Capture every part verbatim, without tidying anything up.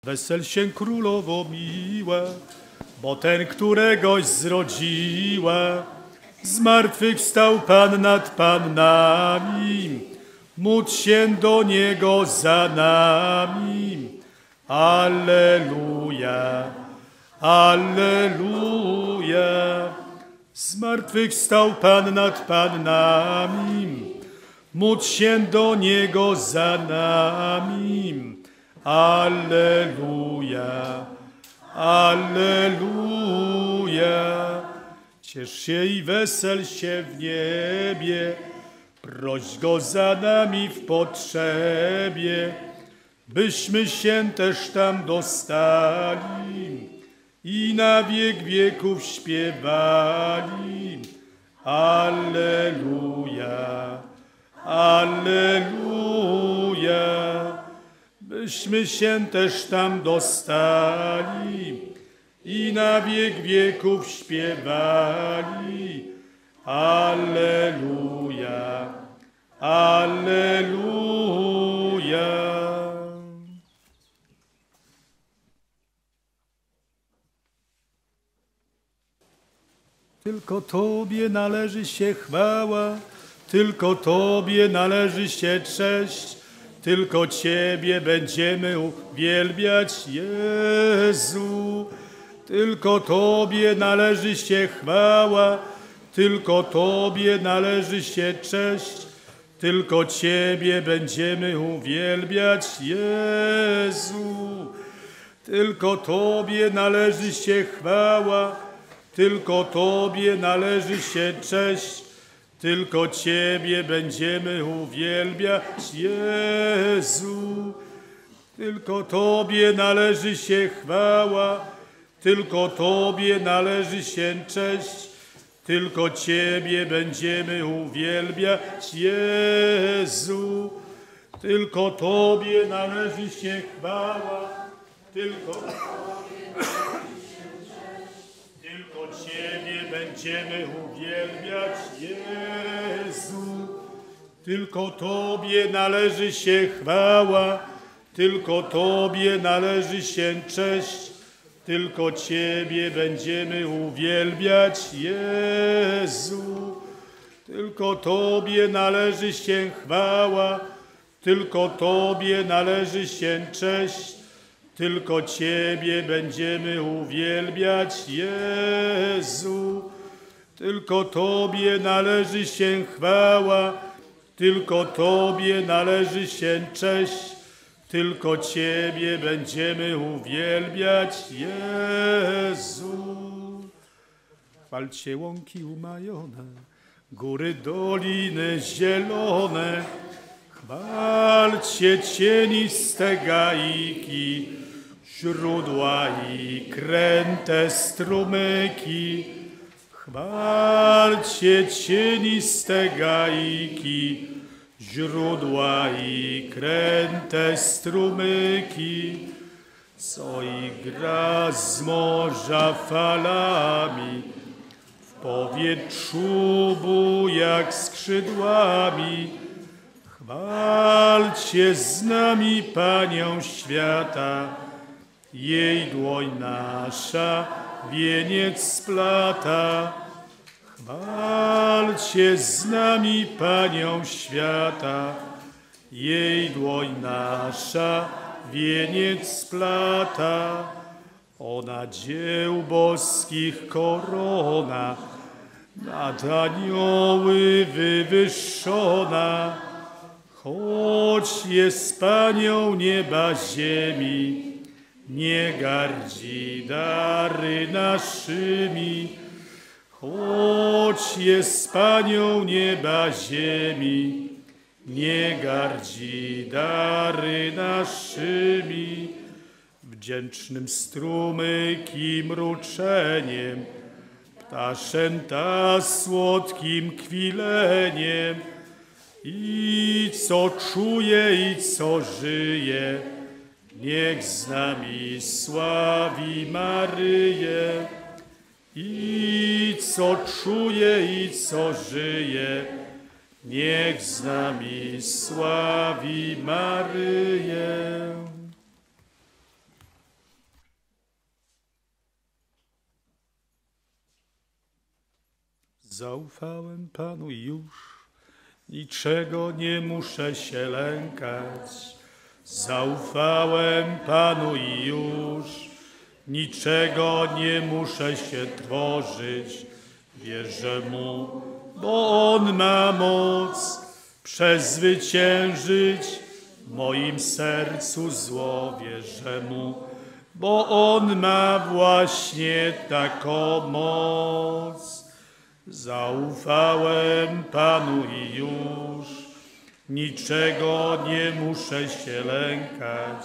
Wesel się królowo miła, bo ten, któregoś zrodziła, zmartwychwstał Pan nad pannami, módl się do Niego za nami. Alleluja, alleluja. Zmartwychwstał Pan nad pannami, módl się do Niego za nami. Alleluja, alleluja. Ciesz się i wesel się w niebie, proś Go za nami w potrzebie, byśmy się też tam dostali i na wiek wieków śpiewali. Alleluja, alleluja. Byśmy się też tam dostali i na wiek wieków śpiewali. Alleluja, alleluja. Tylko Tobie należy się chwała, tylko Tobie należy się cześć, tylko Ciebie będziemy uwielbiać, Jezu. Tylko Tobie należy się chwała, tylko Tobie należy się cześć, tylko Ciebie będziemy uwielbiać, Jezu. Tylko Tobie należy się chwała, tylko Tobie należy się cześć, tylko Ciebie będziemy uwielbiać, Jezu. Tylko Tobie należy się chwała, tylko Tobie należy się cześć, tylko Ciebie będziemy uwielbiać, Jezu. Tylko Tobie należy się chwała, tylko Tobie należy się cześć, tylko Ciebie będziemy uwielbiać, Jezu. Tylko Tobie należy się chwała, tylko Tobie należy się cześć, tylko Ciebie będziemy uwielbiać, Jezu. Tylko Tobie należy się chwała, tylko Tobie należy się cześć, tylko Ciebie będziemy uwielbiać, Jezu. Tylko Tobie należy się chwała, tylko Tobie należy się cześć, tylko Ciebie będziemy uwielbiać, Jezu. Chwalcie łąki umajone, góry, doliny zielone, chwalcie cieniste gaiki, źródła i kręte strumyki. Chwalcie cieniste gaiki, źródła i kręte strumyki, co igra z morza falami, w powietrzu jak skrzydłami. Chwalcie z nami Panią świata, jej dłoń nasza wieniec splata. Chwalcie z nami Panią świata, jej dłoń nasza wieniec splata. Ona dzieł boskich korona, nad anioły wywyższona, choć jest Panią nieba ziemi, nie gardzi dary naszymi. Choć jest Panią nieba ziemi, nie gardzi dary naszymi. Wdzięcznym strumykim mruczeniem, ptaszęta słodkim kwileniem, i co czuje, i co żyje, niech z nami sławi Maryję. I co czuje, i co żyje, niech z nami sławi Maryję. Zaufałem Panu już, niczego nie muszę się lękać. Zaufałem Panu i już, niczego nie muszę się trwożyć. Wierzę Mu, bo On ma moc przezwyciężyć w moim sercu zło. Wierzę Mu, bo On ma właśnie taką moc. Zaufałem Panu i już, niczego nie muszę się lękać.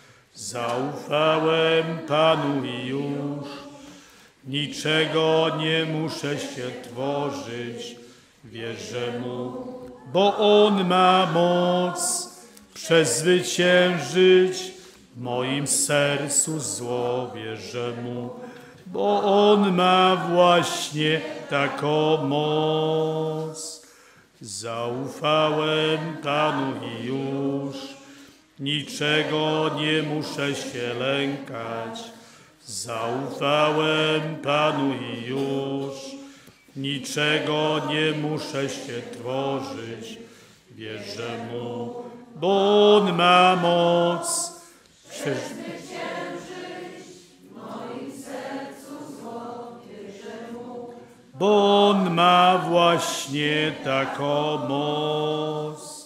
Zaufałem Panu i już, niczego nie muszę się trwożyć. Wierzę Mu, bo On ma moc przezwyciężyć w moim sercu zło. Wierzę Mu, bo On ma właśnie taką moc. Zaufałem Panu i już, niczego nie muszę się lękać. Zaufałem Panu i już, niczego nie muszę się trwożyć. Wierzę Mu, bo On ma moc przezwyciężyć w moim sercu zło. Wierzę Mu, bo On ma właśnie taką moc.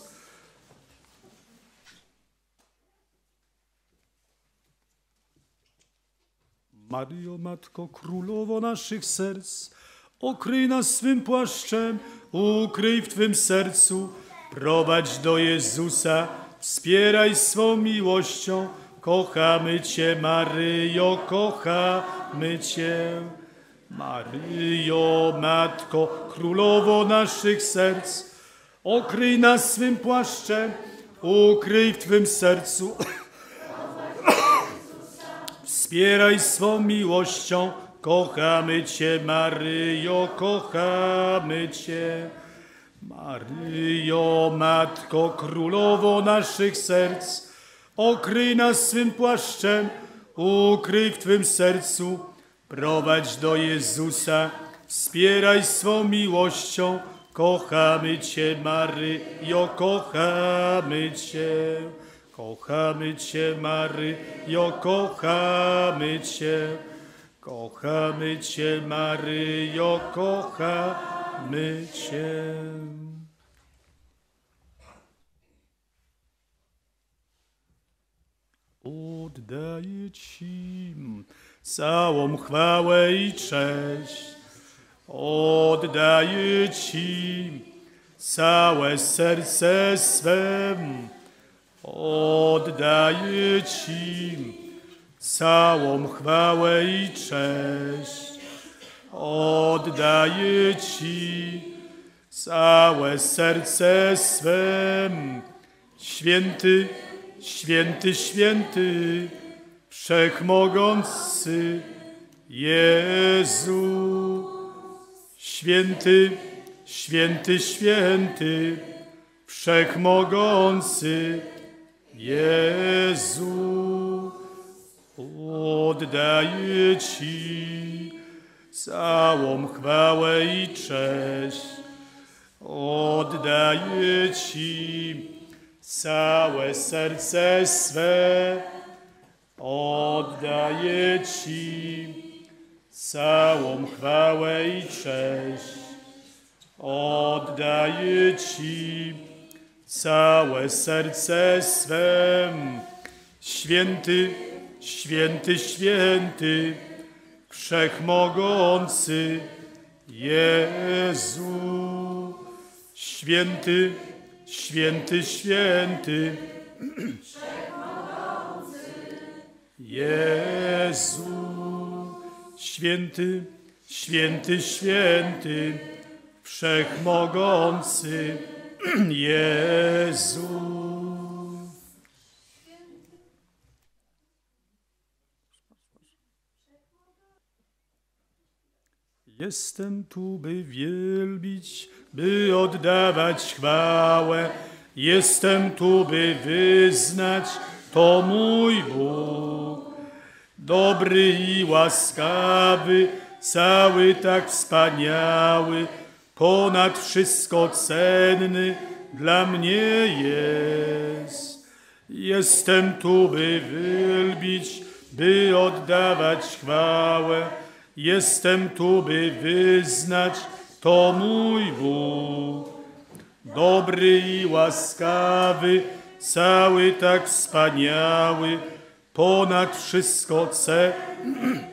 Maryjo, Matko, Królowo naszych serc, okryj nas swym płaszczem, ukryj w Twym sercu, prowadź do Jezusa, wspieraj swą miłością. Kochamy Cię, Maryjo, kochamy Cię. Maryjo, Matko, Królowo naszych serc, okryj nas swym płaszczem, ukryj w Twym sercu, wspieraj swą miłością. Kochamy Cię, Maryjo, kochamy Cię. Maryjo, Matko, Królowo naszych serc, okryj nas swym płaszczem, ukryj w Twym sercu, prowadź do Jezusa, wspieraj swą miłością. Kochamy Cię, Maryjo, kochamy Cię. Kochamy Cię, Maryjo, kochamy Cię. Kochamy Cię, Maryjo, kochamy Cię. Oddaję Ci całą chwałę i cześć. Oddaję Ci całe serce swe. Oddaję Ci całą chwałę i cześć. Oddaję Ci całe serce swe. Święty, święty, święty, wszechmogący Jezu. Święty, święty, święty, wszechmogący Jezu. Oddaję Ci całą chwałę i cześć. Oddaję Ci całe serce swe. Oddaję Ci całą chwałę i cześć. Oddaję Ci całe serce swe. Święty, święty, święty, wszechmogący Jezu. Święty, święty, święty, wszechmogący Jezu. Święty, święty, święty, wszechmogący Jezu. Jestem tu, by wielbić, by oddawać chwałę. Jestem tu, by wyznać, to mój Bóg. Dobry i łaskawy, cały tak wspaniały, ponad wszystko cenny dla mnie jest. Jestem tu, by wielbić, by oddawać chwałę. Jestem tu, by wyznać, to mój Bóg. Dobry i łaskawy, cały tak wspaniały, ponad wszystko cenny.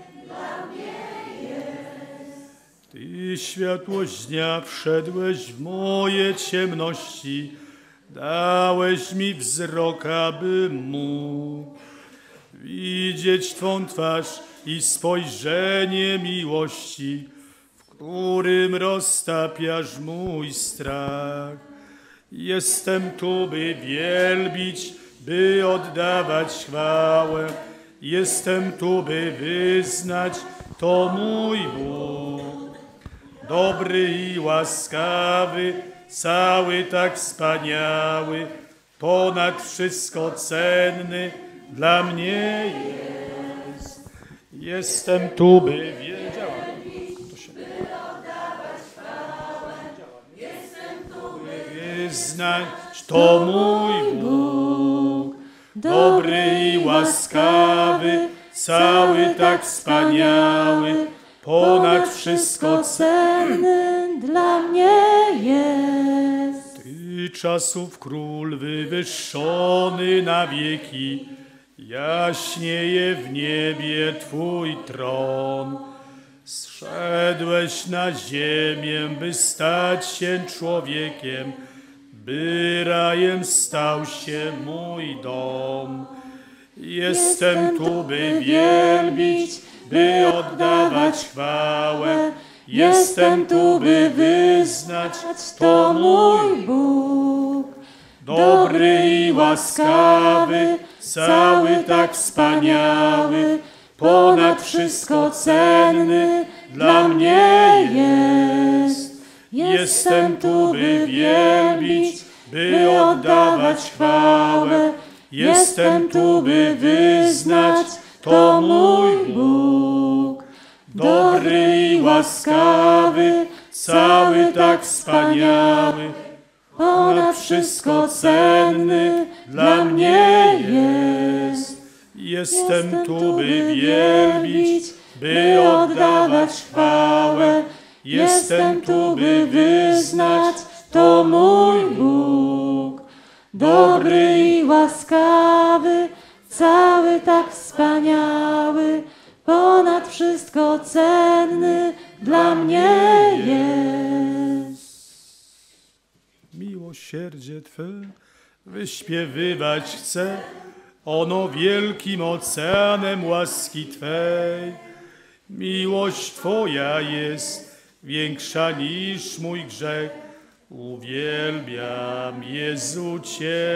Ty, światłość dnia, wszedłeś w moje ciemności, dałeś mi wzrok, abym mógł widzieć Twą twarz i spojrzenie miłości, w którym roztapiasz mój strach. Jestem tu, by wielbić, by oddawać chwałę. Jestem tu, by wyznać, to mój Bóg. Dobry i łaskawy, cały tak wspaniały, ponad wszystko cenny dla mnie jest. Jestem tu, by wiedziała. Wyznać, to mój Bóg. Dobry i łaskawy, cały tak wspaniały, ponad wszystko cenny dla mnie jest. Ty, czasów król wywyższony na wieki, jaśnieje w niebie Twój tron. Zszedłeś na ziemię, by stać się człowiekiem, by rajem stał się mój dom. Jestem tu, by wielbić, by oddawać chwałę. Jestem tu, by wyznać, to mój Bóg. Dobry i łaskawy, cały tak wspaniały, ponad wszystko cenny dla mnie jest. Jestem tu, by wielbić, by oddawać chwałę. Jestem tu, by wyznać, to mój Bóg. Dobry i łaskawy, cały tak wspaniały, ponad wszystko cenny dla mnie jest. Jestem tu, by wielbić, by oddawać chwałę. Jestem tu, by wyznać, to mój Bóg. Dobry i łaskawy, cały tak wspaniały, ponad wszystko cenny dla mnie jest. Miłosierdzie Twe wyśpiewywać chcę, ono wielkim oceanem łaski Twej. Miłość Twoja jest większa niż mój grzech. Uwielbiam Jezu Cię,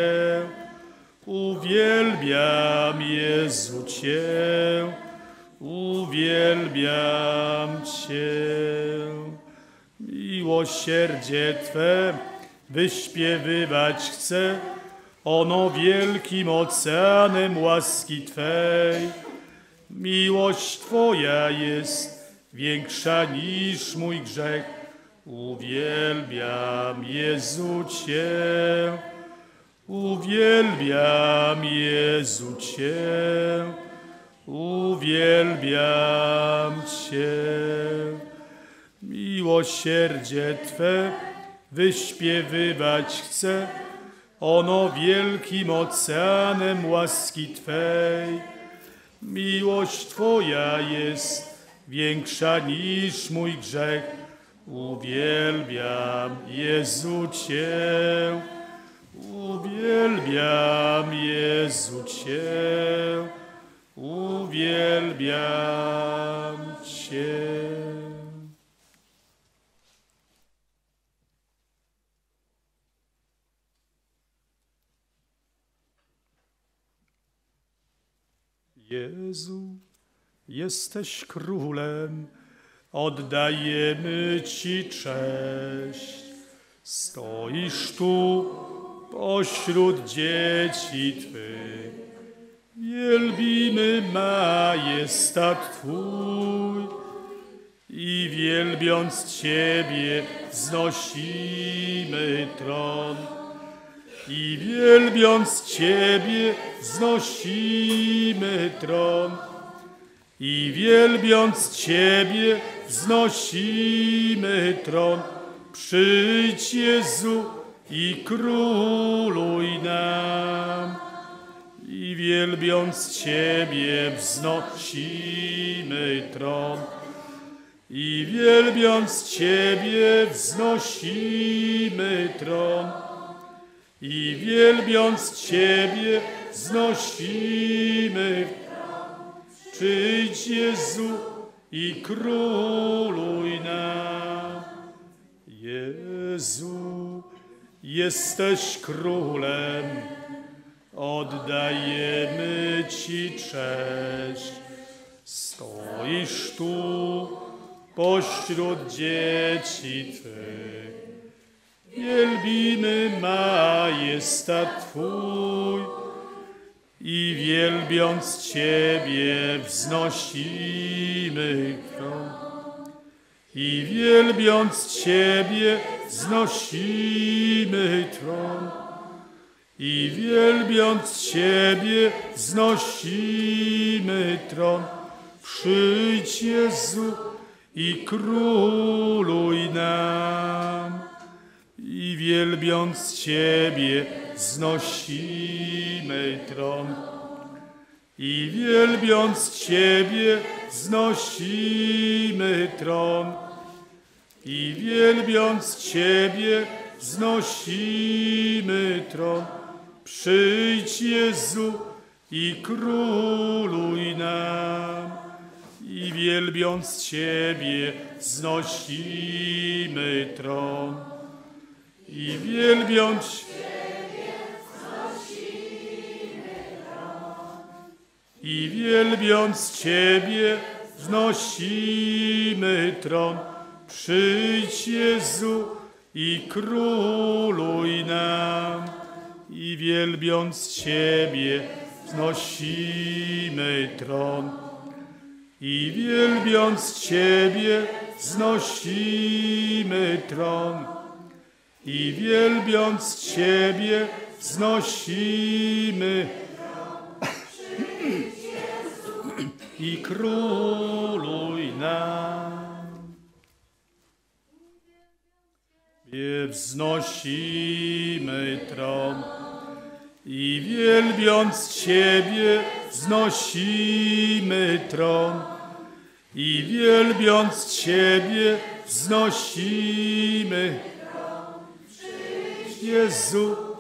uwielbiam Jezu Cię, uwielbiam Cię. Miłosierdzie Twe wyśpiewywać chcę, ono wielkim oceanem łaski Twej. Miłość Twoja jest większa niż mój grzech. Uwielbiam Jezu Cię, uwielbiam Jezu Cię, uwielbiam Cię. Miłosierdzie Twe wyśpiewywać chcę, ono wielkim oceanem łaski Twej. Miłość Twoja jest większa niż mój grzech. Uwielbiam Jezu Cię, uwielbiam Jezu Cię, uwielbiam Cię. Jezu, jesteś królem, oddajemy Ci cześć. Stoisz tu pośród dzieci Twych. Wielbimy majestat Twój. i wielbiąc Ciebie wznosimy tron. I wielbiąc Ciebie wznosimy tron. I wielbiąc Ciebie wznosimy tron. Przyjdź Jezu i króluj nam. I wielbiąc Ciebie wznosimy tron. I wielbiąc Ciebie wznosimy tron. I wielbiąc Ciebie wznosimy tron. Przyjdź Jezu i króluj nam. Jezu, jesteś królem, oddajemy Ci cześć. Stoisz tu pośród dzieci Twych. Wielbimy majestat Twój i wielbiąc Ciebie wznosimy tron. I wielbiąc Ciebie wznosimy tron. I wielbiąc Ciebie wznosimy tron. Przyjdź Jezu i króluj nam. I wielbiąc Ciebie wznosimy tron. I wielbiąc Ciebie wznosimy tron. I wielbiąc Ciebie wznosimy tron. Przyjdź Jezu i króluj nam. I wielbiąc Ciebie wznosimy tron. I wielbiąc Ciebie wznosimy tron. I wielbiąc Ciebie wznosimy tron. Przyjdź Jezu i króluj nam. I wielbiąc Ciebie wznosimy tron. I wielbiąc Ciebie wznosimy tron. I wielbiąc Ciebie wznosimy i króluj nam. I wznosimy tron. I wielbiąc Ciebie wznosimy tron. I wielbiąc Ciebie wznosimy Jezu